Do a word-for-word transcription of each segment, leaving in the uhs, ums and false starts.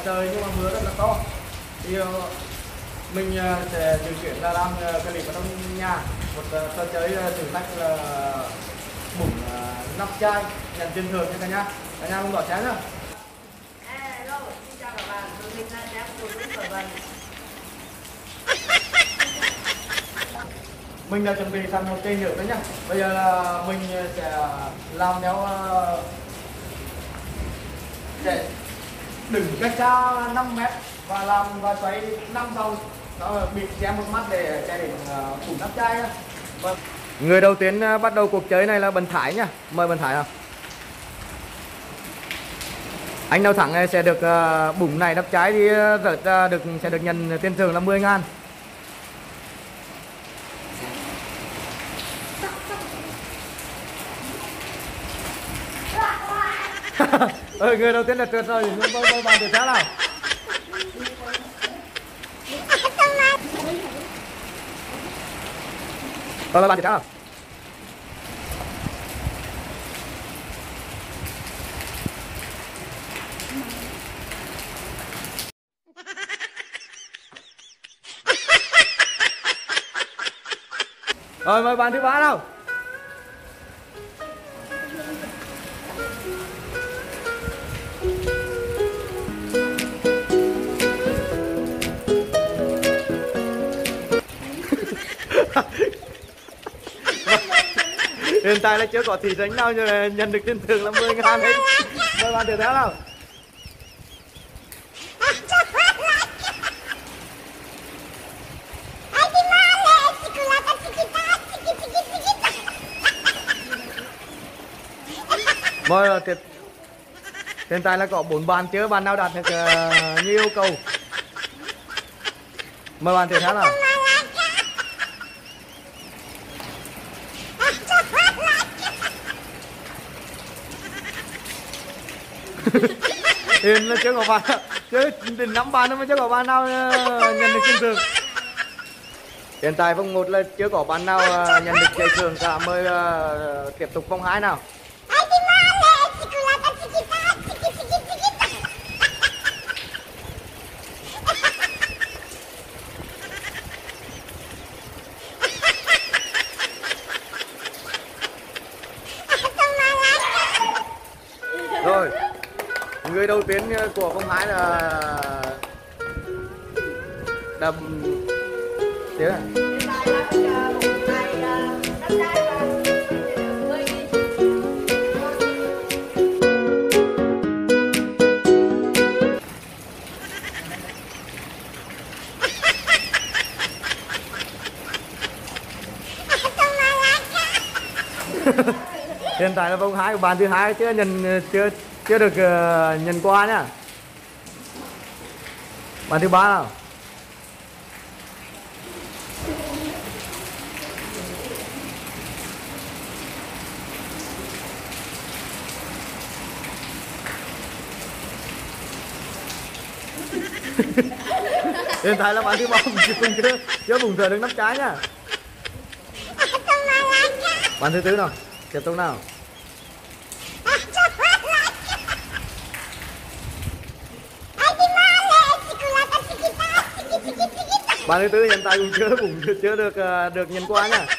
trời nhưng mà mưa rất là to. Thì uh, mình uh, sẽ dự kiến là làm uh, clip ở trong nhà, một uh, trò chơi uh, thử thách là bụng uh, nắp chai nhận tiền thưởng nha cả nhà. Cả nhà cùng đón xem nhá. Hello, xin chào các bạn, mình là Jack của Super Vân. Mình đã chuẩn bị sẵn một cây nước đấy nhá. Bây giờ là mình sẽ làm theo uh, để đừng cách xa năm mét và làm và xoay năm vòng, nó bị xem một mắt để chạy đến uh, phủ nắp chai nhá. Vâng. Người đầu tiên uh, bắt đầu cuộc chơi này là Bần Thái nhá. Mời Bần Thái nào. Anh nào thắng sẽ được uh, bụng này nắp trái thì uh, rớt uh, được sẽ được nhận tiền thưởng là mười ngàn. Ừ, người đầu tiên là trượt rồi, nhưng tôi bạn thử thế nào. Rồi bạn thử thế nào. Rồi mời bạn thứ ba nào. Hiện tại là chưa có thí sinh nào nhận được tiền thưởng là mười ngàn hết. Mời bạn thử thế nào. Mời tiếp. Hiện tại là có bốn bạn chưa bạn nào đạt được uh, như yêu cầu. Mời bạn thử thế nào. Hiện là chưa có bạn, chưa đến năm bạn mà chưa có bạn nào nhận được tiền thưởng. Hiện tại vòng một là chưa có bạn nào nhận được giải thưởng cả. Mời uh, tiếp tục vòng hai nào. Rồi, người đầu tiên của vòng hai là đầm tiếng này. Hiện tại là vòng hai của bạn thứ hai chưa nhận chưa chưa được uh, nhận qua nhá. Bạn thứ ba nào. Hiện tại là bạn thứ ba cùng chưa chưa bùng rời được nắp trái nhá. Bạn thứ tư nào, tiếp tục nào. Bạn thứ tư hiện tại cũng chưa cũng chưa, chưa được uh, được nhận qua nhá.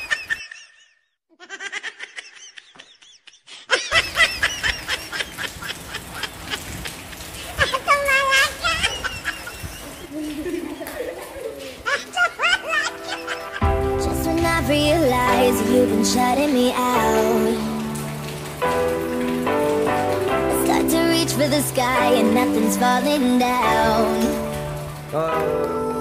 Just when I realize you've been shutting me out, I start to reach for the sky and nothing's falling down. Rồi.